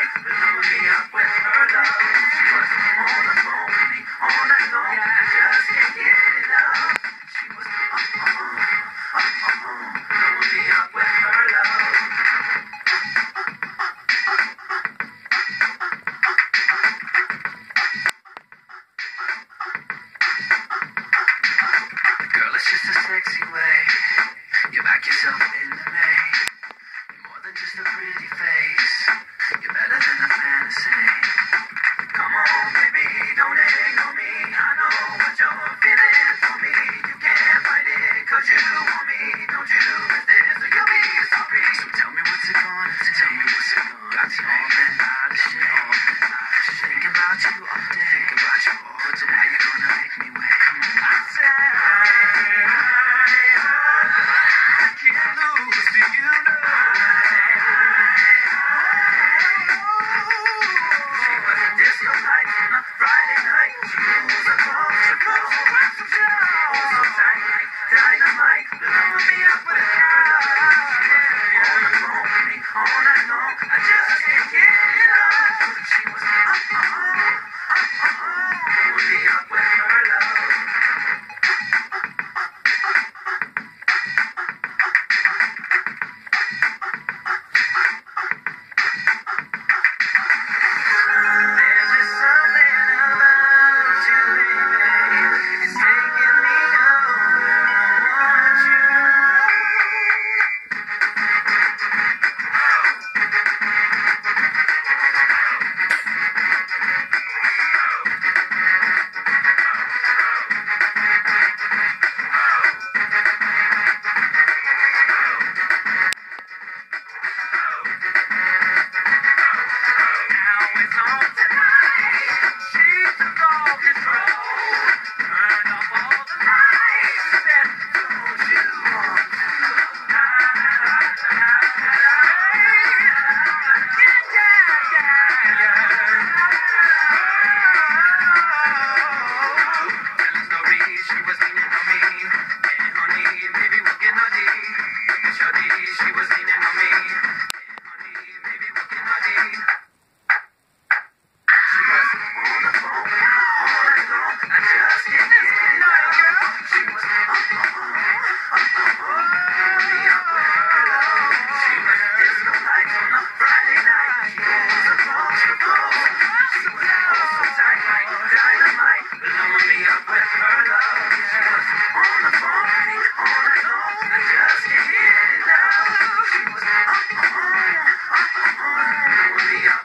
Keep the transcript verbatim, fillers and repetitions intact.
sexy way. You back yourself in the main. You're more than just a pretty face. You're better than a fantasy. Come on, baby, don't ignore me. I know what you're feeling for me. You can't fight it, cause you want me. Don't you let this or you'll be sorry. So tell me what's it gonna take. Tell me what's it gonna Got you all been out of shape. Think about you all day. Think about you all day. Now you're gonna make me wait. Come on, I said yeah.